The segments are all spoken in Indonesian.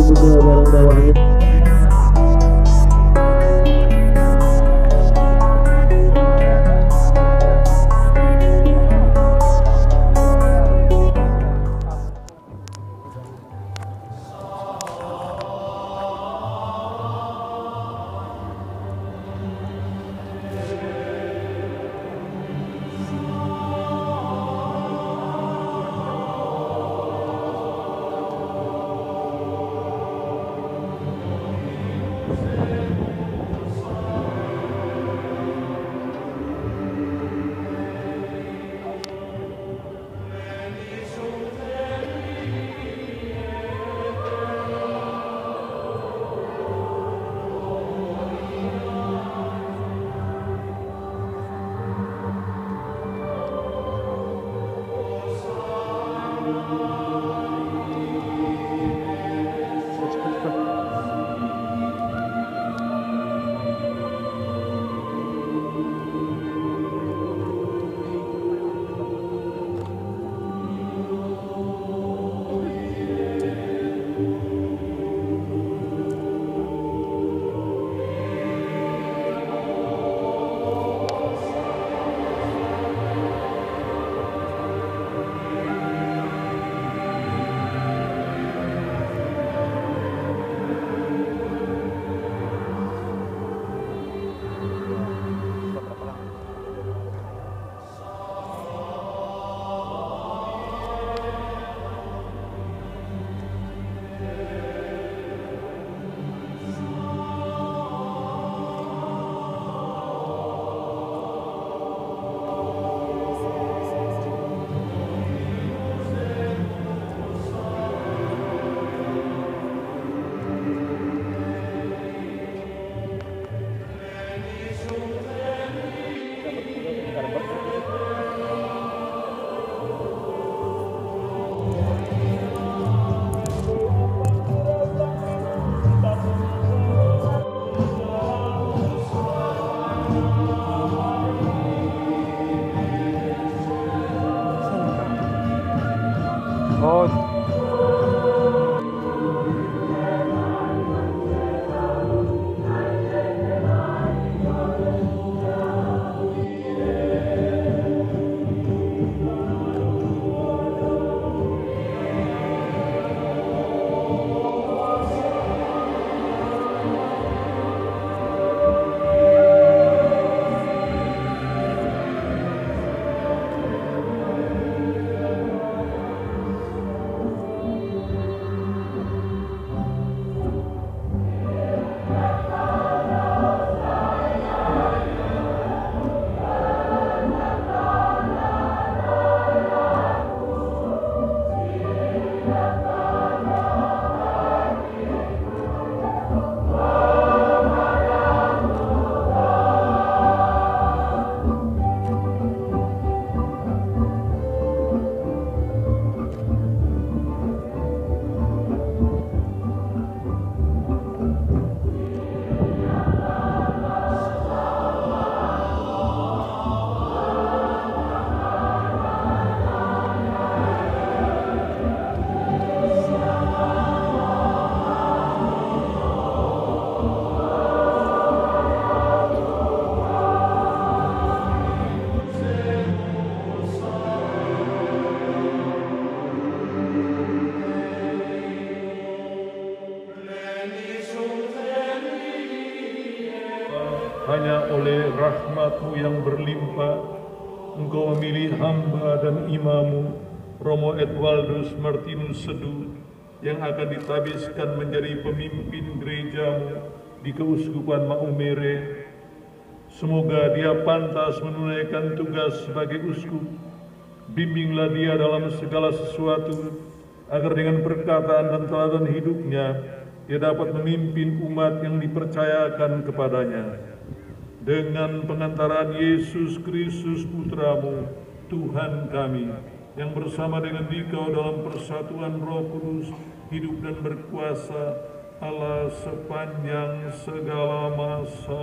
juga barang bawahnya. Hanya oleh rahmat-Mu yang berlimpah, Engkau memilih hamba dan imamu, Romo Edwaldus Martinus Seduh, yang akan ditabiskan menjadi pemimpin gereja-Mu di Keuskupan Maumere. Semoga dia pantas menunaikan tugas sebagai uskup. Bimbinglah dia dalam segala sesuatu, agar dengan perkataan dan teladan hidupnya, dia dapat memimpin umat yang dipercayakan kepadanya. Dengan pengantaran Yesus Kristus Putra-Mu, Tuhan kami, yang bersama dengan Dikau dalam persatuan Roh Kudus, hidup dan berkuasa, Allah sepanjang segala masa.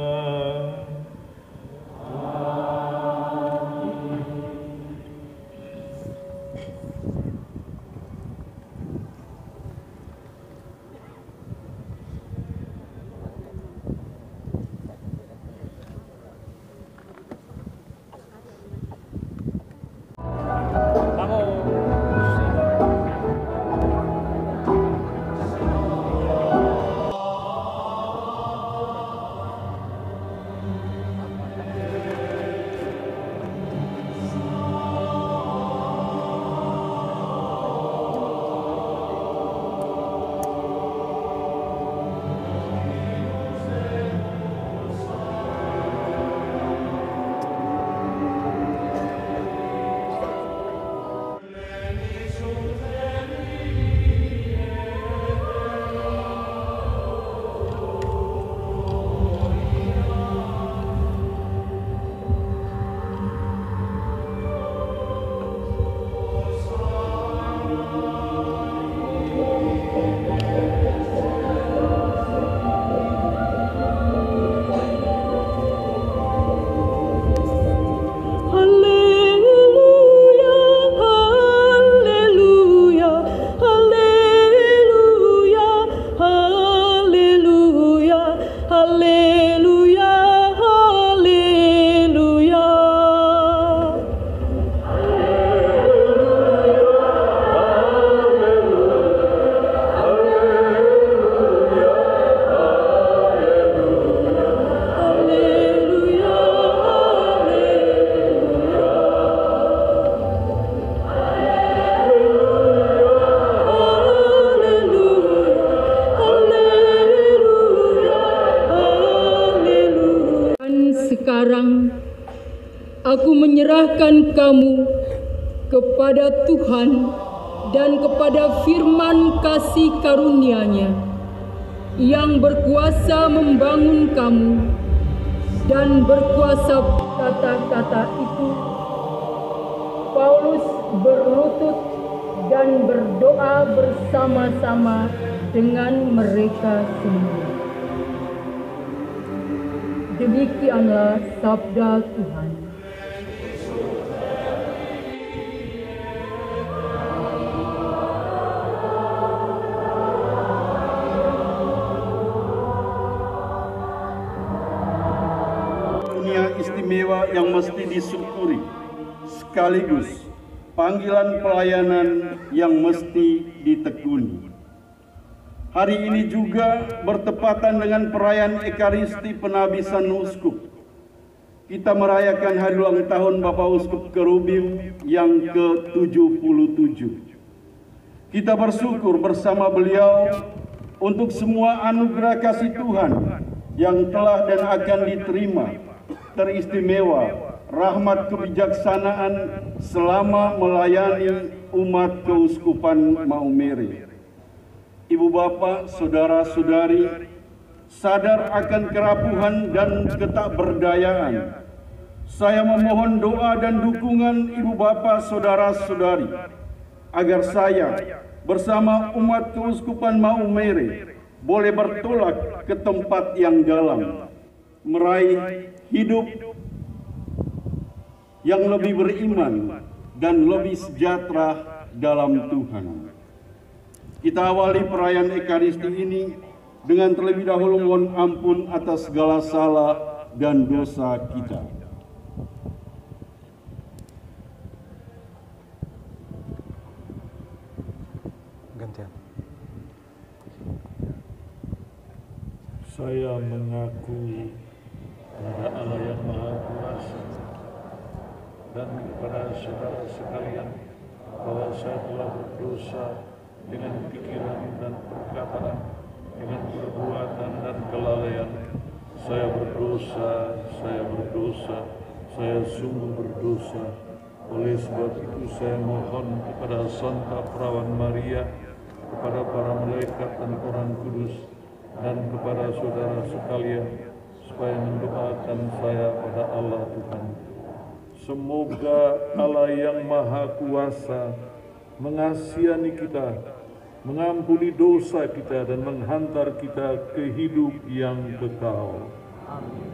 aku menyerahkan kamu kepada Tuhan dan kepada firman kasih karunia-Nya yang berkuasa membangun kamu dan berkuasa. Kata-kata itu Paulus berlutut dan berdoa bersama-sama dengan mereka semua. Demikianlah sabda Tuhan. Istimewa yang mesti disyukuri, sekaligus panggilan pelayanan yang mesti ditekuni. Hari ini juga bertepatan dengan perayaan Ekaristi Penabisan Uskup. Kita merayakan hari ulang tahun Bapak Uskup Kerubim yang ke-77. Kita bersyukur bersama beliau untuk semua anugerah kasih Tuhan yang telah dan akan diterima, teristimewa rahmat kebijaksanaan selama melayani umat Keuskupan Maumere. Ibu bapak, saudara-saudari, sadar akan kerapuhan dan ketakberdayaan, saya memohon doa dan dukungan ibu bapak, saudara-saudari, agar saya bersama umat Keuskupan Maumere boleh bertolak ke tempat yang dalam, meraih hidup yang lebih beriman dan lebih sejahtera dalam Tuhan. Kita awali perayaan Ekaristi ini dengan terlebih dahulu mohon ampun atas segala salah dan dosa kita. Gantian. Saya mengaku kepada Allah yang Maha Kuasa dan kepada saudara sekalian bahwa saya telah berdosa dengan pikiran dan perkataan, dengan perbuatan dan kelalaian. Saya berdosa, saya sungguh berdosa. Oleh sebab itu saya mohon kepada Santa Perawan Maria, kepada para malaikat dan orang kudus, dan kepada saudara sekalian, supaya mendoakan saya pada Allah Tuhan. Semoga Allah yang Maha Kuasa mengasihani kita, mengampuni dosa kita, dan menghantar kita ke hidup yang kekal. Amin.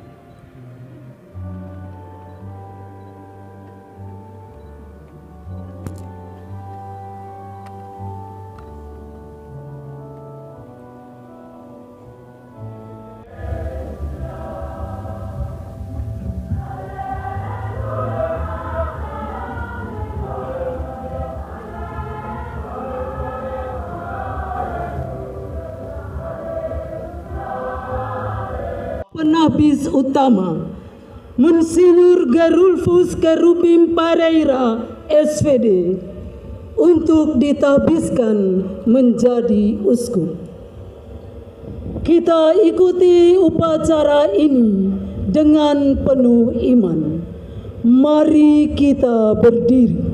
Penabis utama Monsinyur Gerulfus Kerubim Pereira SVD untuk ditabiskan menjadi uskup. Kita ikuti upacara ini dengan penuh iman. Mari kita berdiri.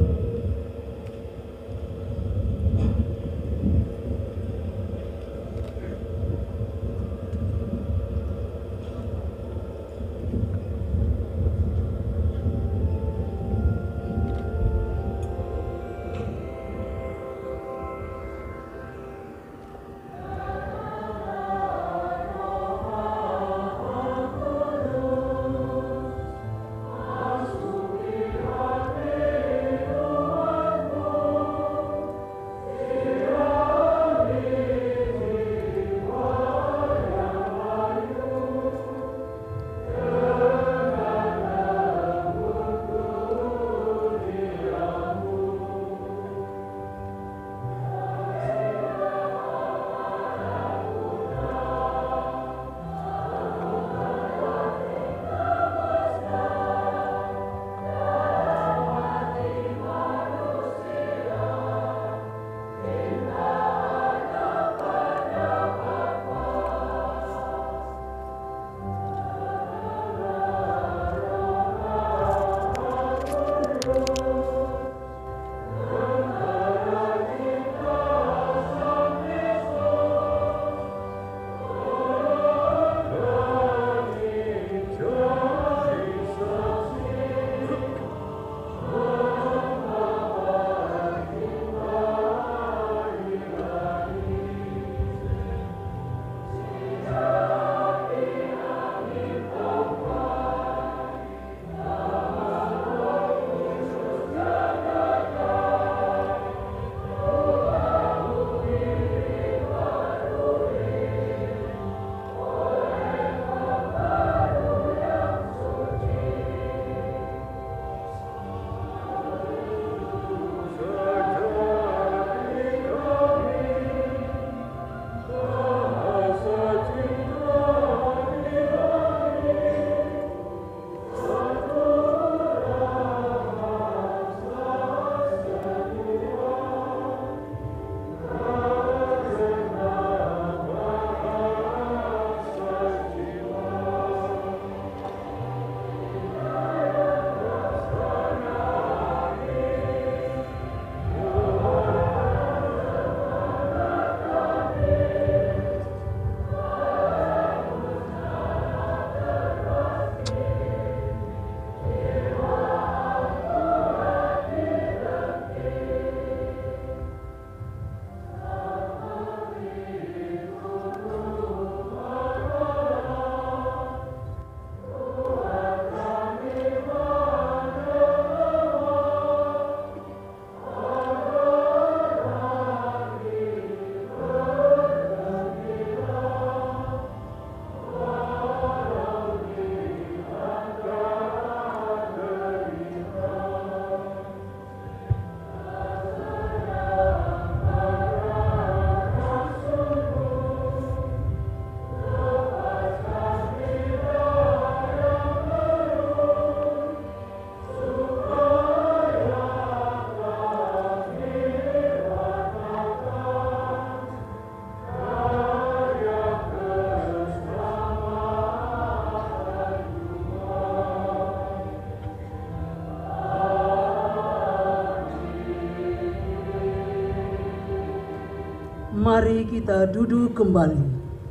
Mari kita duduk kembali.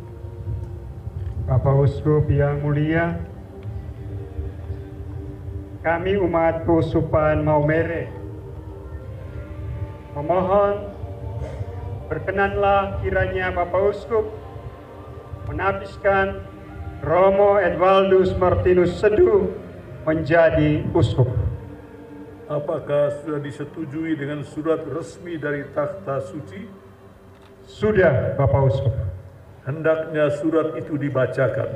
Bapak Uskup yang mulia, kami umat Keuskupan Maumere memohon berkenanlah kiranya Bapak Uskup menapiskan Romo Edwaldus Martinus Seduh menjadi uskup. Apakah sudah disetujui dengan surat resmi dari Takhta Suci? Sudah, Bapak Uskup. Hendaknya surat itu dibacakan.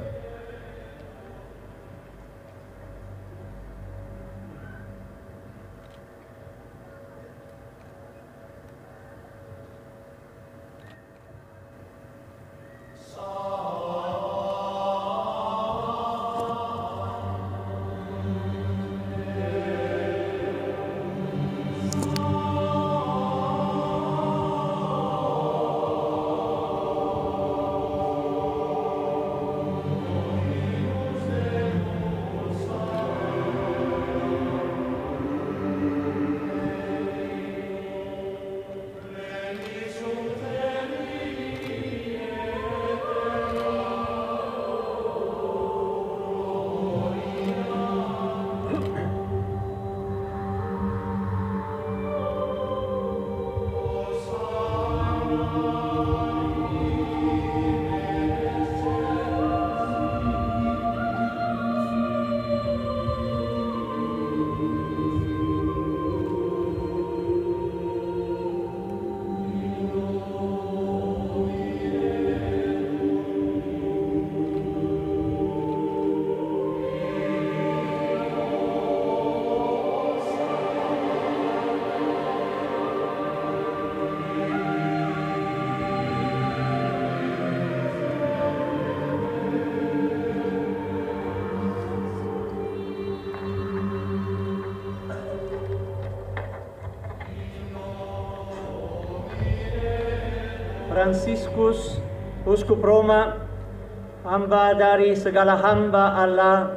Fransiskus, Uskup Roma, hamba dari segala hamba Allah,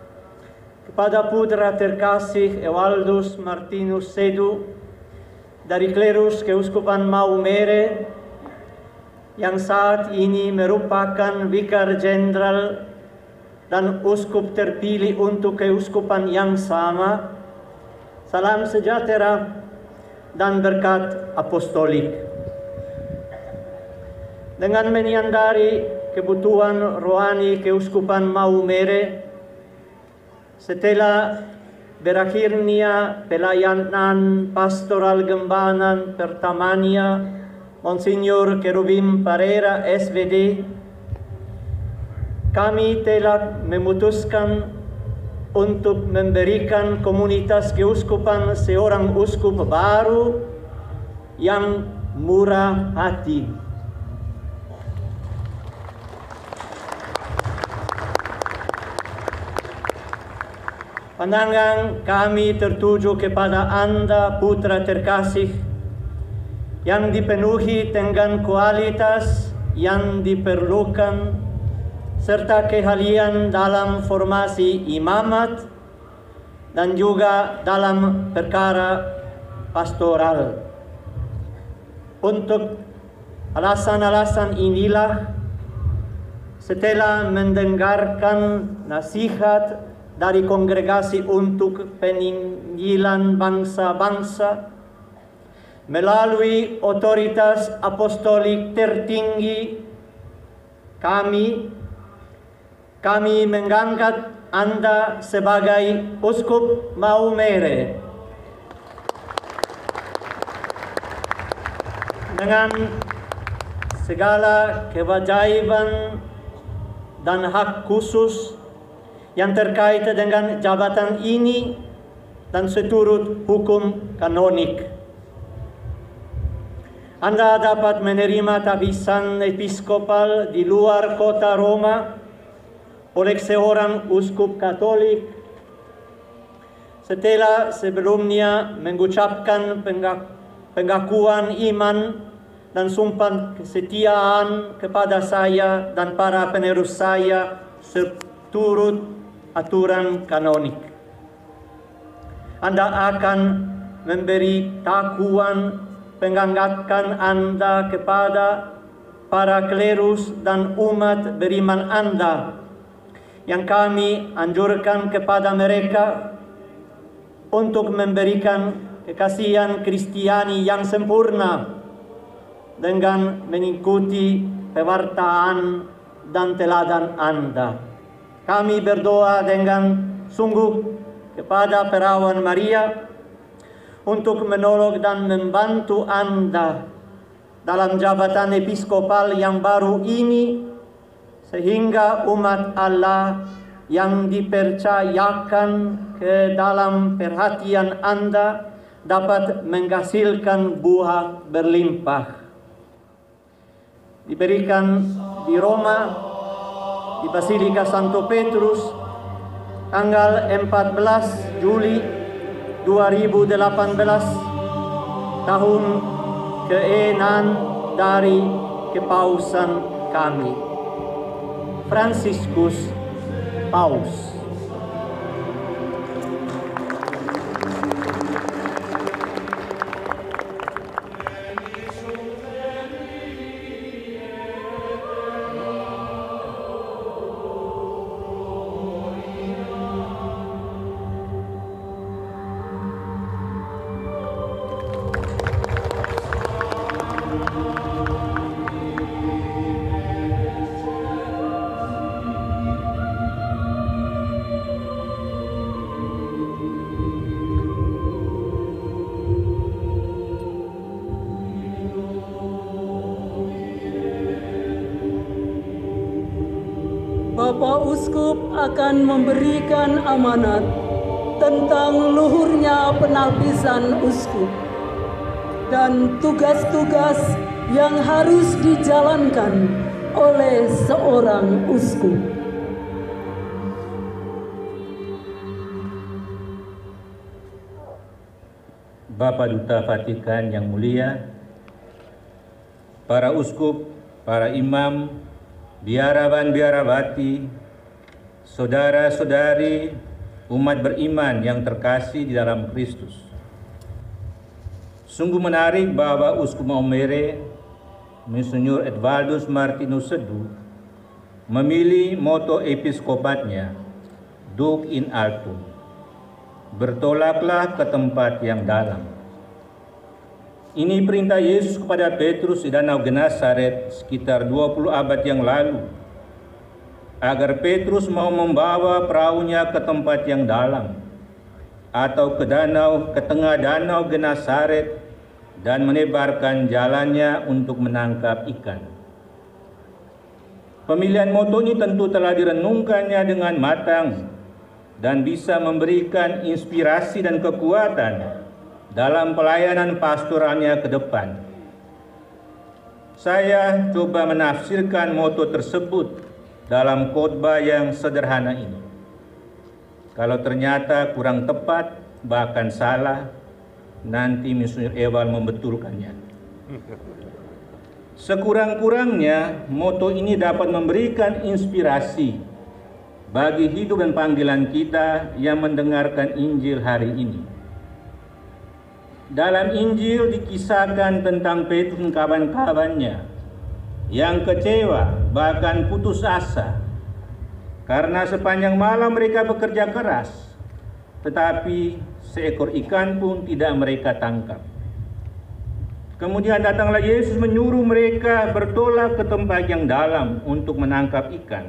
kepada putra terkasih Edwaldus Martinus Seduh, dari klerus Keuskupan Maumere, yang saat ini merupakan Vikar Jenderal dan Uskup terpilih untuk Keuskupan yang sama, salam sejahtera dan berkat apostolik. Dengan menyadari kebutuhan rohani Keuskupan Maumere, setelah berakhirnya pelayanan pastoral gembanan pertamanya Monsignor Kerubim Parera SVD, kami telah memutuskan untuk memberikan komunitas keuskupan seorang uskup baru yang murah hati. Pandangan kami tertuju kepada Anda, putra terkasih, yang dipenuhi dengan kualitas yang diperlukan, serta keahlian dalam formasi imamat, dan juga dalam perkara pastoral. Untuk alasan-alasan inilah, setelah mendengarkan nasihat dari Kongregasi untuk Penginjilan Bangsa-Bangsa, melalui otoritas apostolik tertinggi, kami mengangkat Anda sebagai Uskup Maumere dengan segala kewajiban dan hak khusus yang terkait dengan jabatan ini dan seturut hukum kanonik. Anda dapat menerima tabisan episkopal di luar kota Roma oleh seorang uskup Katolik setelah sebelumnya mengucapkan pengakuan iman dan sumpah kesetiaan kepada saya dan para penerus saya seturut aturan kanonik. Anda akan memberi pengakuan pengangkatan Anda kepada para klerus dan umat beriman Anda, yang kami anjurkan kepada mereka untuk memberikan kekasihan Kristiani yang sempurna dengan mengikuti pewartaan dan teladan Anda. Kami berdoa dengan sungguh kepada Perawan Maria untuk menolong dan membantu Anda dalam jabatan episkopal yang baru ini, sehingga umat Allah yang dipercayakan ke dalam perhatian Anda dapat menghasilkan buah berlimpah. Diberikan di Roma, di Basilika Santo Petrus, tanggal 14 Juli 2018, tahun ke-6 dari kepausan kami. Franciscus Paus. Bapak Uskup akan memberikan amanat tentang luhurnya penapisan uskup dan tugas-tugas yang harus dijalankan oleh seorang uskup. Bapak Duta Vatikan yang mulia, para uskup, para imam, biarawan-biarawati, saudara-saudari, umat beriman yang terkasih di dalam Kristus. Sungguh menarik bahwa Uskup Maumere, Monsignor Edwaldus Martinus Sedu, memilih moto episkopatnya, Duc in Altum, bertolaklah ke tempat yang dalam. Ini perintah Yesus kepada Petrus di Danau Genesaret sekitar 20 abad yang lalu, agar Petrus mau membawa perahunya ke tempat yang dalam, atau ke tengah Danau Genesaret, dan menebarkan jalannya untuk menangkap ikan. Pemilihan moto ini tentu telah direnungkannya dengan matang dan bisa memberikan inspirasi dan kekuatan dalam pelayanan pastoralnya ke depan. Saya coba menafsirkan moto tersebut dalam khotbah yang sederhana ini. Kalau ternyata kurang tepat, bahkan salah, nanti Monsignor Ewald membetulkannya. Sekurang-kurangnya, moto ini dapat memberikan inspirasi bagi hidup dan panggilan kita yang mendengarkan Injil hari ini. Dalam Injil dikisahkan tentang Petrus dan kawan-kawannya yang kecewa, bahkan putus asa, karena sepanjang malam mereka bekerja keras, tetapi seekor ikan pun tidak mereka tangkap. Kemudian datanglah Yesus menyuruh mereka bertolak ke tempat yang dalam untuk menangkap ikan.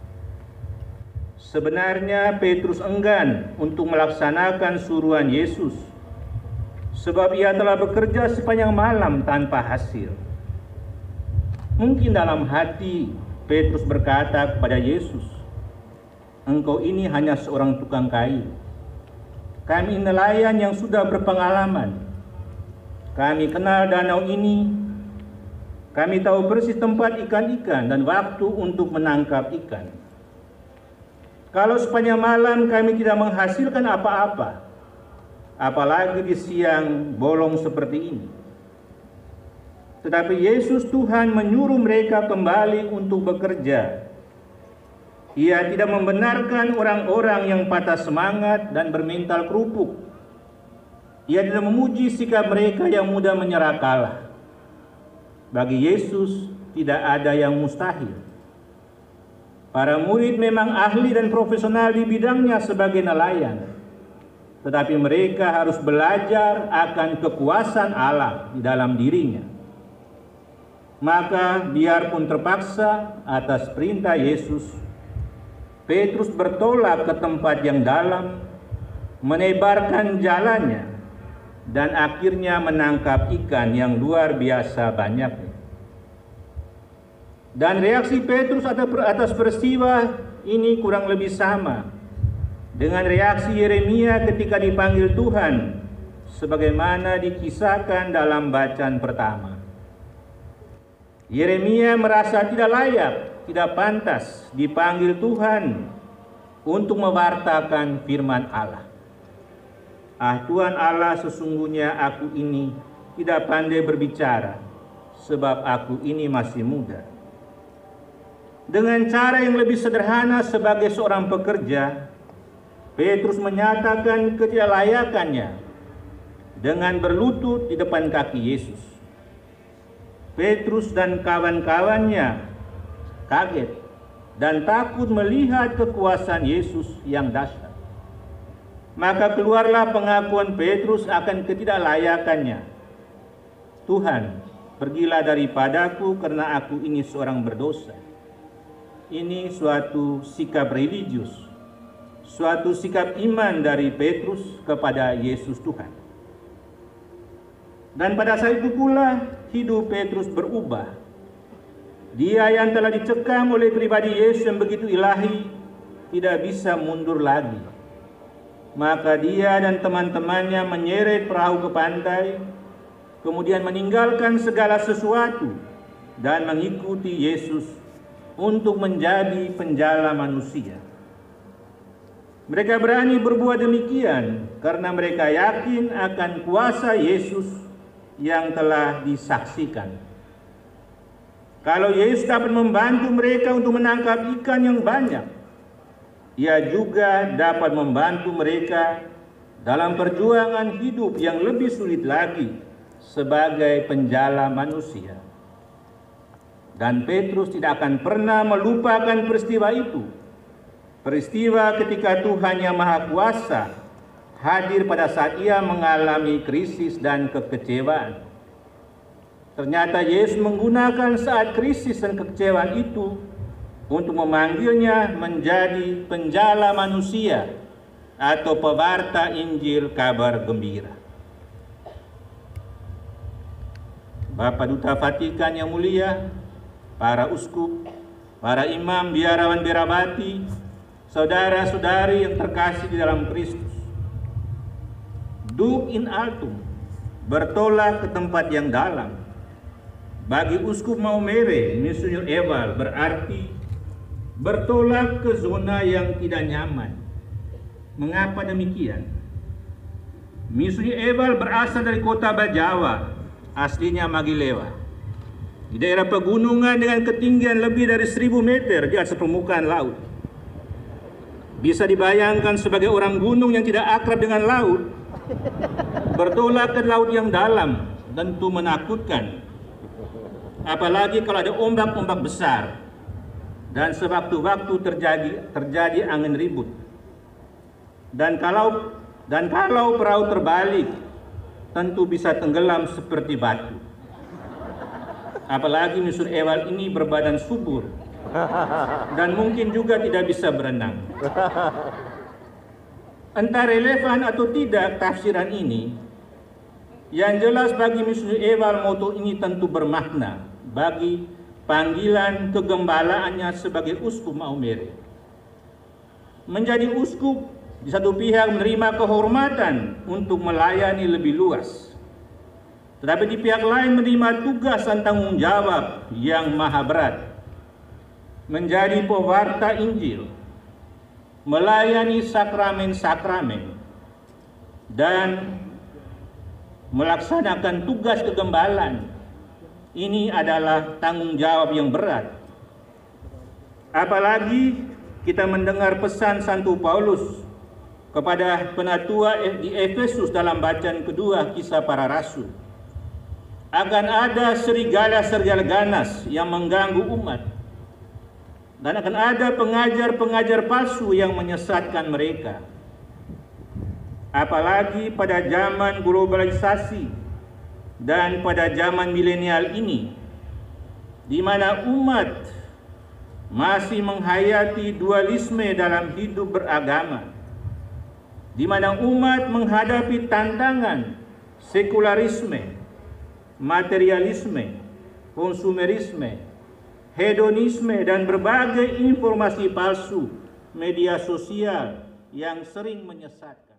Sebenarnya Petrus enggan untuk melaksanakan suruhan Yesus, sebab ia telah bekerja sepanjang malam tanpa hasil. Mungkin dalam hati Petrus berkata kepada Yesus, "Engkau ini hanya seorang tukang kayu. Kami nelayan yang sudah berpengalaman. Kami kenal danau ini. Kami tahu persis tempat ikan-ikan dan waktu untuk menangkap ikan. Kalau sepanjang malam kami tidak menghasilkan apa-apa, apalagi di siang bolong seperti ini." Tetapi Yesus Tuhan menyuruh mereka kembali untuk bekerja. Ia tidak membenarkan orang-orang yang patah semangat dan bermental kerupuk. Ia tidak memuji sikap mereka yang mudah menyerah kalah. Bagi Yesus, tidak ada yang mustahil. Para murid memang ahli dan profesional di bidangnya sebagai nelayan, tetapi mereka harus belajar akan kekuasaan Allah di dalam dirinya. Maka biarpun terpaksa atas perintah Yesus, Petrus bertolak ke tempat yang dalam, menebarkan jalannya, dan akhirnya menangkap ikan yang luar biasa banyaknya. Dan reaksi Petrus atas peristiwa ini kurang lebih sama dengan reaksi Yeremia ketika dipanggil Tuhan, sebagaimana dikisahkan dalam bacaan pertama. Yeremia merasa tidak layak, tidak pantas dipanggil Tuhan untuk mewartakan firman Allah. Ah Tuhan Allah, sesungguhnya aku ini tidak pandai berbicara, sebab aku ini masih muda. Dengan cara yang lebih sederhana sebagai seorang pekerja, Petrus menyatakan ketidaklayakannya dengan berlutut di depan kaki Yesus. Petrus dan kawan-kawannya kaget dan takut melihat kekuasaan Yesus yang dahsyat. Maka keluarlah pengakuan Petrus akan ketidaklayakannya. Tuhan, pergilah daripadaku karena aku ini seorang berdosa. Ini suatu sikap religius, suatu sikap iman dari Petrus kepada Yesus Tuhan. Dan pada saat itu pula hidup Petrus berubah. Dia yang telah dicekam oleh pribadi Yesus yang begitu ilahi tidak bisa mundur lagi. Maka dia dan teman-temannya menyeret perahu ke pantai, kemudian meninggalkan segala sesuatu dan mengikuti Yesus untuk menjadi penjala manusia. Mereka berani berbuat demikian karena mereka yakin akan kuasa Yesus yang telah disaksikan. Kalau Yesus dapat membantu mereka untuk menangkap ikan yang banyak, Ia juga dapat membantu mereka dalam perjuangan hidup yang lebih sulit lagi sebagai penjala manusia. Dan Petrus tidak akan pernah melupakan peristiwa itu. Peristiwa ketika Tuhan yang Maha Kuasa hadir pada saat ia mengalami krisis dan kekecewaan. Ternyata Yesus menggunakan saat krisis dan kekecewaan itu untuk memanggilnya menjadi penjala manusia atau pewarta Injil kabar gembira. Bapak Duta Vatikan yang mulia, para uskup, para imam, biarawan birabati, saudara-saudari yang terkasih di dalam Kristus. Duc in altum, bertolak ke tempat yang dalam. Bagi uskup Maumere, Monsignor Ewald berarti bertolak ke zona yang tidak nyaman. Mengapa demikian? Monsignor Ewald berasal dari kota Bajawa, aslinya Magilewa, di daerah pegunungan dengan ketinggian lebih dari 1000 meter di atas permukaan laut. Bisa dibayangkan sebagai orang gunung yang tidak akrab dengan laut, bertolak ke laut yang dalam tentu menakutkan. Apalagi kalau ada ombak-ombak besar dan sewaktu-waktu terjadi angin ribut. Dan kalau perahu terbalik, tentu bisa tenggelam seperti batu. Apalagi Monsignor Ewald ini berbadan subur dan mungkin juga tidak bisa berenang. Entah relevan atau tidak tafsiran ini, yang jelas bagi Monsignor Ewald moto ini tentu bermakna bagi panggilan kegembalaannya sebagai uskup Maumere. Menjadi uskup di satu pihak menerima kehormatan untuk melayani lebih luas, tetapi di pihak lain menerima tugas dan tanggung jawab yang maha berat, menjadi pewarta Injil, melayani sakramen-sakramen, dan melaksanakan tugas kegembalaan. Ini adalah tanggung jawab yang berat. Apalagi kita mendengar pesan Santo Paulus kepada penatua di Efesus dalam bacaan kedua Kisah Para Rasul. akan ada serigala-serigala ganas yang mengganggu umat, dan akan ada pengajar-pengajar palsu yang menyesatkan mereka. Apalagi pada zaman globalisasi dan pada zaman milenial ini, di mana umat masih menghayati dualisme dalam hidup beragama, di mana umat menghadapi tantangan sekularisme, materialisme, konsumerisme, hedonisme, dan berbagai informasi palsu media sosial yang sering menyesatkan.